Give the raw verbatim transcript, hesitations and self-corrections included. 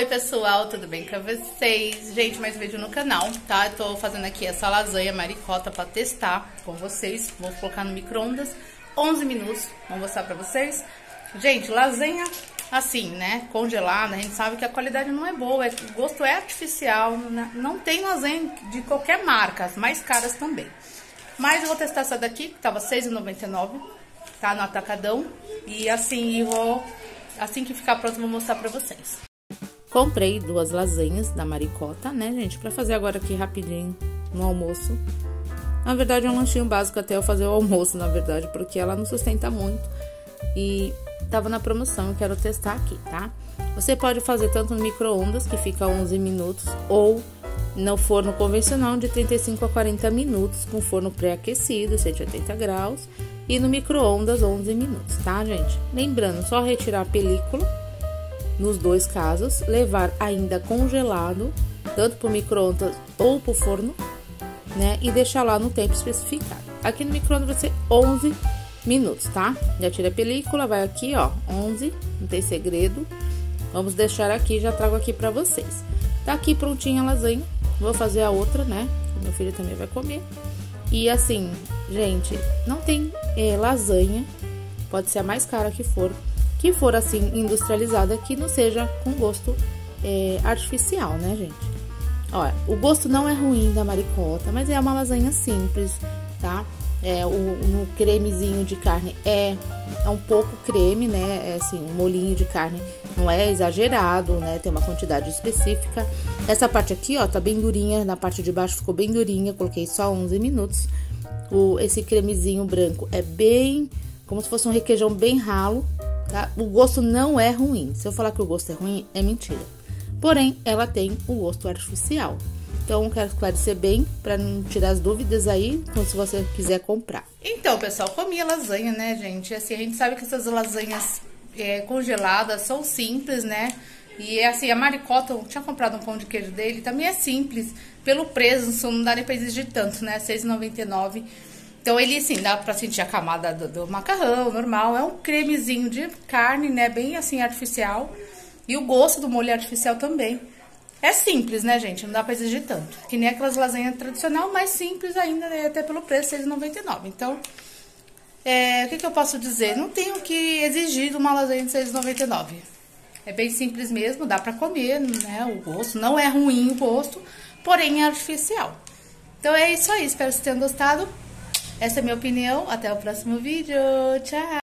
Oi pessoal, tudo bem com vocês? Gente, mais um vídeo no canal, tá? Eu tô fazendo aqui essa lasanha maricota pra testar com vocês. Vou colocar no micro-ondas, onze minutos, vou mostrar pra vocês. Gente, lasanha assim, né, congelada, a gente sabe que a qualidade não é boa, o gosto é artificial, não tem lasanha de qualquer marca, as mais caras também. Mas eu vou testar essa daqui, que tava seis reais e noventa e nove centavos, tá, no atacadão. E assim, eu vou, assim que ficar pronto, eu vou mostrar pra vocês. Comprei duas lasanhas da maricota, né, gente, pra fazer agora aqui rapidinho no almoço. Na verdade é um lanchinho básico até eu fazer o almoço, na verdade, porque ela não sustenta muito. E tava na promoção, eu quero testar aqui, tá? Você pode fazer tanto no micro-ondas, que fica onze minutos, ou no forno convencional de trinta e cinco a quarenta minutos, com forno pré-aquecido, cento e oitenta graus, e no micro-ondas onze minutos, tá, gente? Lembrando, só retirar a película, nos dois casos, levar ainda congelado, tanto pro micro-ondas ou pro forno, né? E deixar lá no tempo especificado. Aqui no micro-ondas vai ser onze minutos, tá? Já tira a película, vai aqui, ó, onze, não tem segredo. Vamos deixar aqui, já trago aqui pra vocês. Tá aqui prontinha a lasanha, vou fazer a outra, né? Meu filho também vai comer. E assim, gente, não tem é, lasanha, pode ser a mais cara que for, que for assim, industrializada, que não seja com gosto é, artificial, né, gente? Olha, o gosto não é ruim da maricota, mas é uma lasanha simples, tá? É, o, o cremezinho de carne é, é um pouco creme, né? É assim, o molinho de carne não é exagerado, né? Tem uma quantidade específica. Essa parte aqui, ó, tá bem durinha, na parte de baixo ficou bem durinha, coloquei só onze minutos. O, esse cremezinho branco é bem, como se fosse um requeijão bem ralo, tá? O gosto não é ruim. Se eu falar que o gosto é ruim, é mentira. Porém, ela tem o gosto artificial. Então, quero esclarecer bem, para não tirar as dúvidas aí, então, se você quiser comprar. Então, pessoal, comi a lasanha, né, gente? Assim, a gente sabe que essas lasanhas é, congeladas são simples, né? E, assim, a maricota, eu tinha comprado um pão de queijo dele, também é simples. Pelo preço, não dá nem pra exigir tanto, né? seis reais e noventa e nove centavos. Então, ele, assim, dá pra sentir a camada do, do macarrão, normal. É um cremezinho de carne, né? Bem, assim, artificial. E o gosto do molho artificial também. É simples, né, gente? Não dá pra exigir tanto. Que nem aquelas lasanhas tradicional, mas simples ainda, né? Até pelo preço, seis reais e noventa e nove centavos. Então, é, o que que eu posso dizer? Não tenho que exigir de uma lasanha de seis reais e noventa e nove centavos. É bem simples mesmo, dá pra comer, né? O gosto não é ruim o gosto, porém é artificial. Então é isso aí, espero que vocês tenham gostado. Essa é a minha opinião. Até o próximo vídeo. Tchau!